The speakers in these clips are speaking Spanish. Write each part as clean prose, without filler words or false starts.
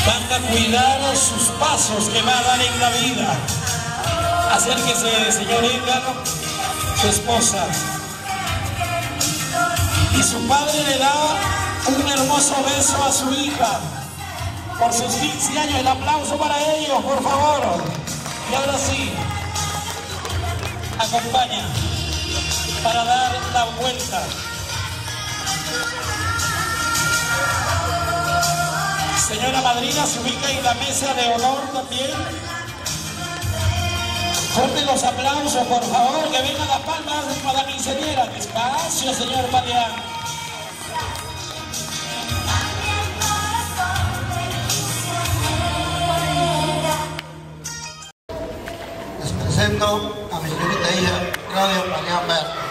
Manda cuidar sus pasos que va a dar en la vida. Acérquese, señor Edgar, su esposa. Y su padre le da un hermoso beso a su hija por sus 15 años. El aplauso para ellos, por favor. Y ahora sí, acompaña para dar la vuelta. Señora madrina, se ubica en la mesa de honor también. Fuerten los aplausos, por favor, que vengan las palmas para la quinceañera. Despacio, señor Palián. Les presento a mi señorita hija, Claudia Palián Ver.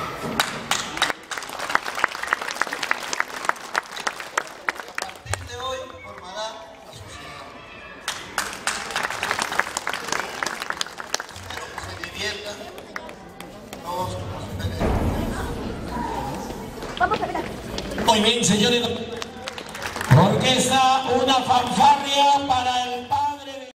Muy bien, señores. Orquesta, una fanfarria para el padre de...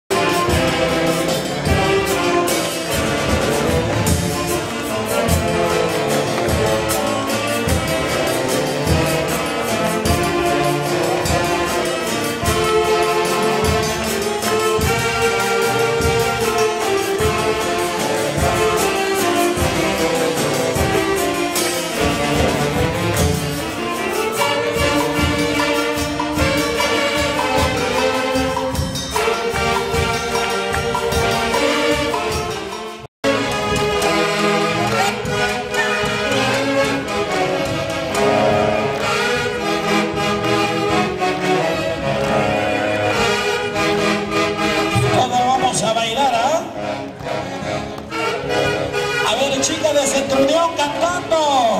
Chicas de Centro Unión cantando.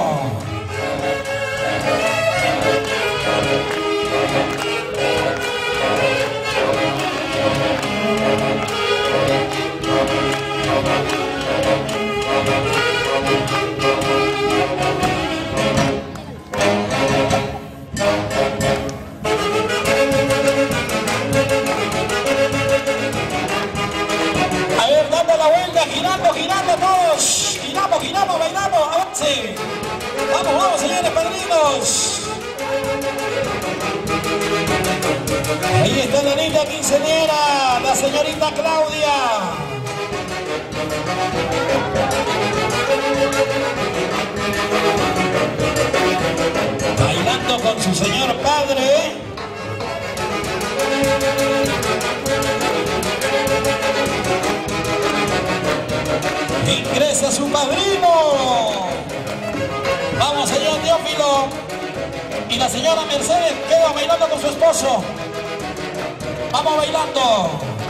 A ver, dando la vuelta, girando, girando todos. Giramos, bailamos, avance. Vamos, señores padrinos. Ahí está la linda quinceañera, la señorita Claudia. Bailando con su señor padre. Ingresa su padrino. Vamos, señor Teófilo. Y la señora Mercedes queda bailando con su esposo. Vamos bailando.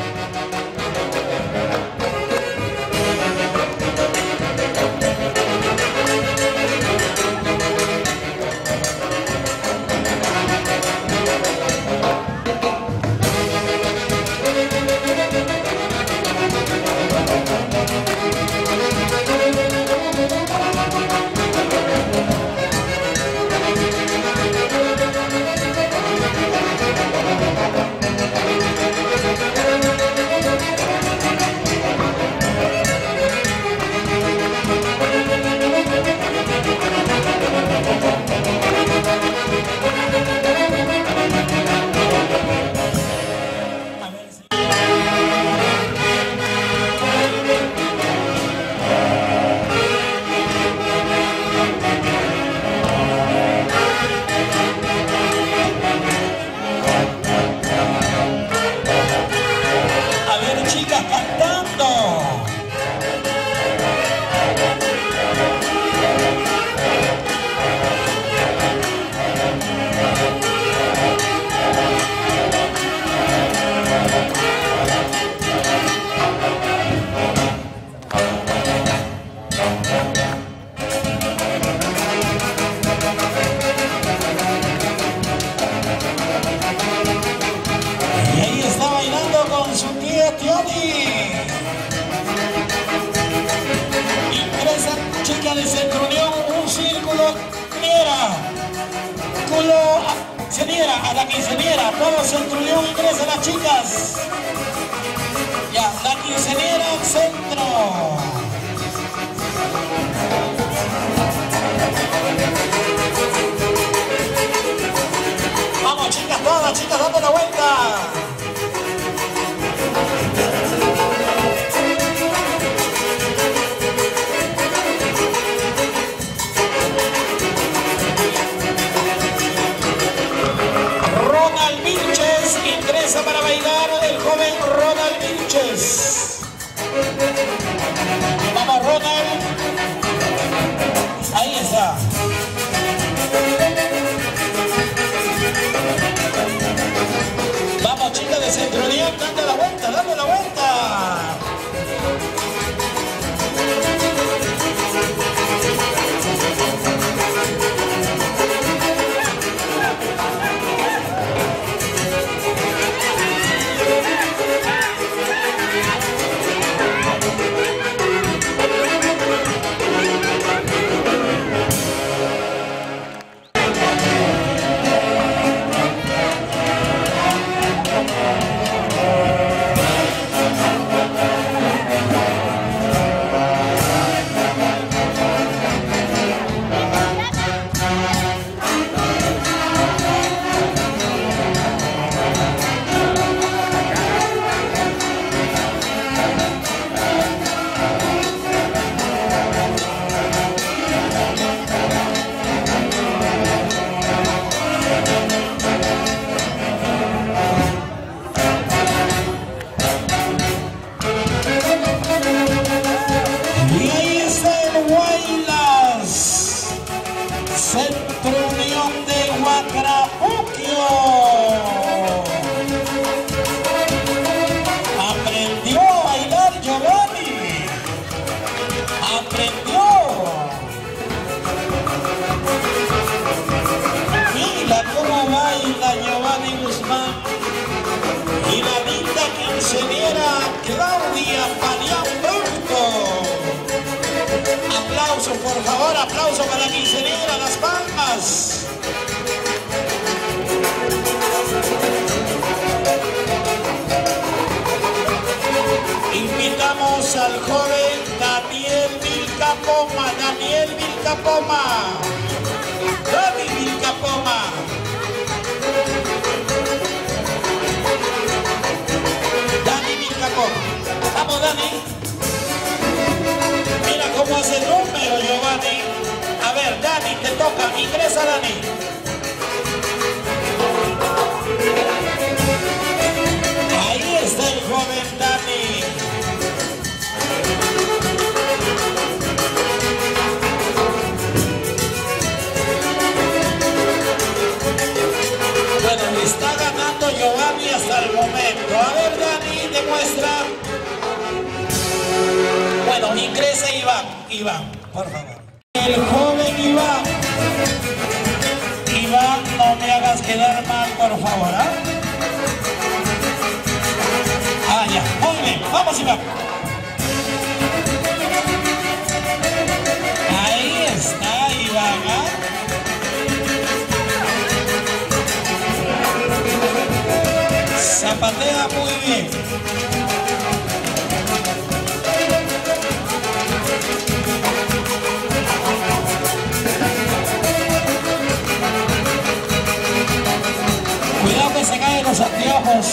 De Centro Unión, un círculo, quinceañera, a la quinceañera, todo Centro Unión ingresa a la las chicas. Ya, la quinceañera al centro. Vamos chicas, todas las chicas dando la vuelta. Ronald Vilches ingresa para bailar el joven Ronald Vilches. Vamos Ronald. Ahí está. Vamos chicas de Centurión, dando la vuelta, dando la vuelta. Centro Unión de Huacrapuquio. Aprendió a bailar Giovanni. Aprendió. Mira cómo baila Giovanni Guzmán. Y la linda quinceañera Claudia Panián Brunco. Aplauso, por favor, aplauso para la quinceañera, las palmas. Invitamos al joven Daniel Vilcapoma, Daniel Vilcapoma. Dani Vilcapoma. Dani Vilcapoma. Vamos, Dani. Mira cómo hace el número, Giovanni. A ver, Dani, te toca. Ingresa, Dani. Ahí está el joven Dani. Bueno, está ganando Giovanni hasta el momento. A ver, Dani, demuestra. Bueno, ingresa Iván, por favor. El joven Iván. Iván, no me hagas quedar mal, por favor, ¿ah? Ah, ya, muy bien, vamos Iván. Ahí está Iván, ¿ah? Zapatea muy bien. Cuidado que se caen los anteojos.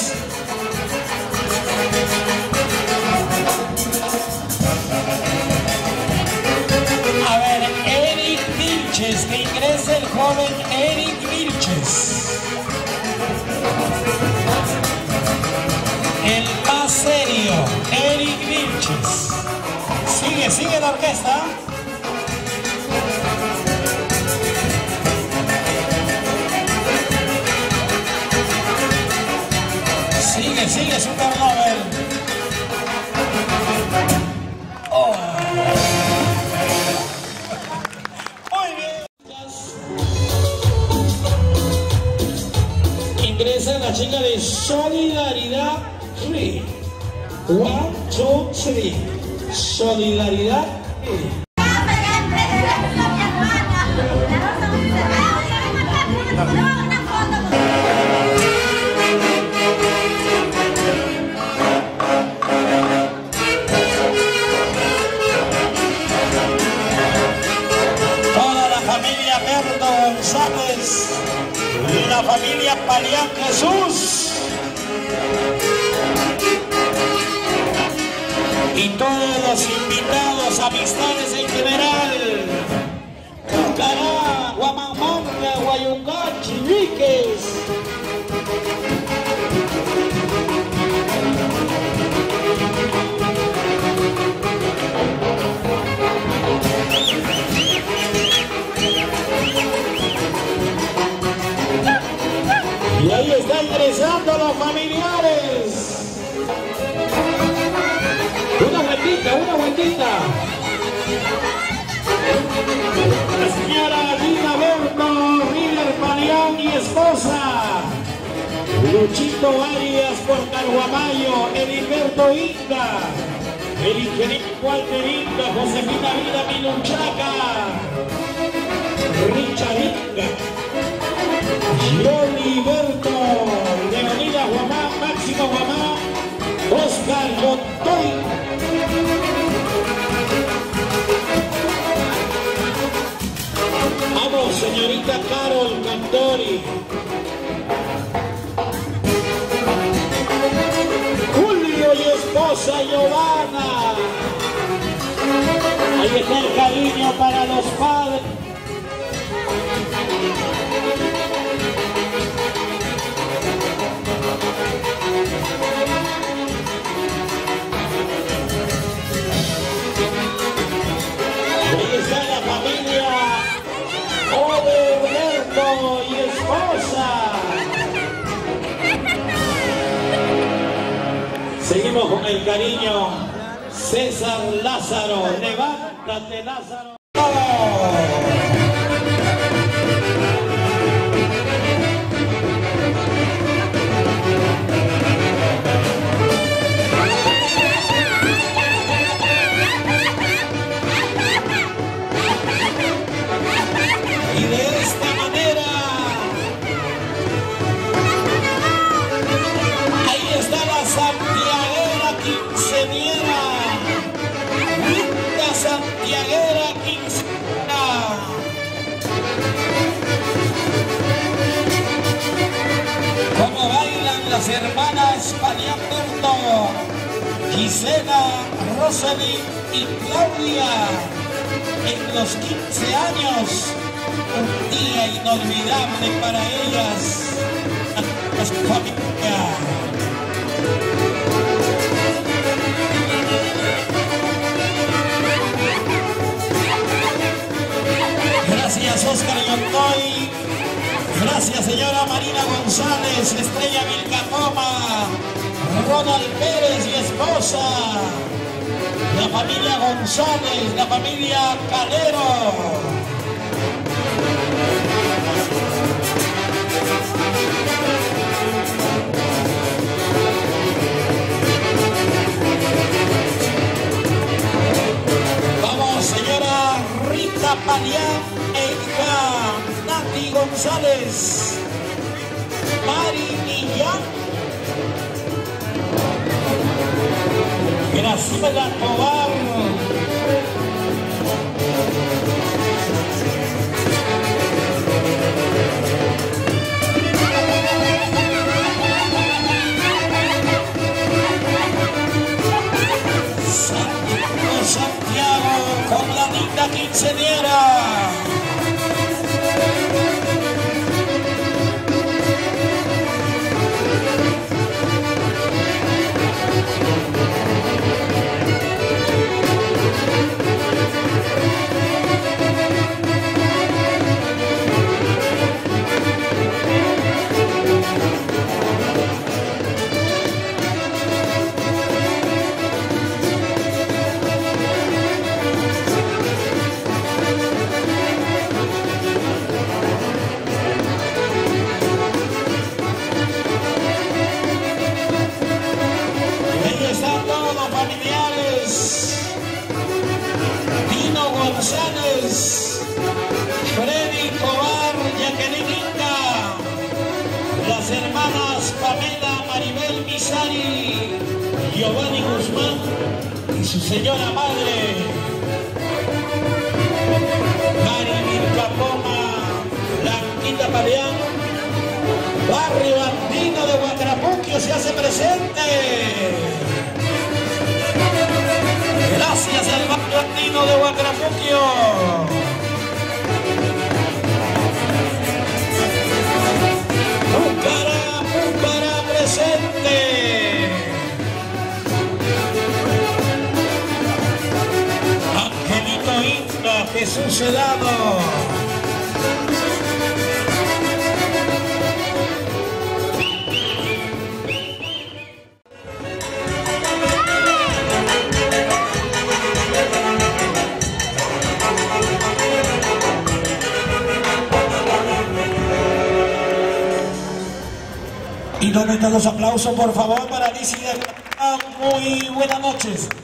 A ver, Eric Vilches, que ingrese el joven Eric Vilches. El más serio, Eric Vilches. Sigue la orquesta. Sigue Supernobel. Oh. Muy bien. Ingresa la chica de Solidaridad Free. 1, 2, 3. Solidaridad Free. familia Palián Jesús y todos los invitados, amistades en general. Cará, Guamamanga, Guayungá, Chiliques. Y ahí están ingresando los familiares. Una vueltita, una vueltita. La señora Lina Berto, River Palián y esposa. Luchito Arias por Carguamayo, Edilberto Inca, el ingeniero Walter Inca, Josefina Vida Miluchaca, Richard Inca, Johnny Berto, Leonida Guamá, Máximo Guamá, Oscar Montoy. Vamos, señorita Carol Cantori. Julio y esposa Giovanna. Ahí está el cariño para los padres. Ahí está la familia Oberberto y esposa. Seguimos con el cariño. César Lázaro, levántate Lázaro. Y de esta manera, ahí está la santiaguera quinceañera, linda santiaguera quinceañera. Como bailan las hermanas Palián Berto, Gisela, Rosely y Claudia en los 15 años. Un día inolvidable para ellas, a su familia. Gracias Oscar Yontoy, gracias señora Marina González, Estrella Vilcapoma, Ronald Pérez y esposa, la familia González, la familia Calero. Vamos, señora Rita Palián, Erika, Nati González, Mari Millán, Graciela Tobar, Santiago con la linda quinceañera. González, Freddy Tobar, Jacqueline Inca, las hermanas Pamela, Maribel Misari, Giovanni Guzmán y su señora madre, Mari Vilcapoma, Blanquita Palián. presente. Gracias al Banco Andino de Huacramuquio. Púcara presente. Angelito Inda, Jesús Helado. ¿Y dónde están los aplausos, por favor, para Alicia? Muy buenas noches.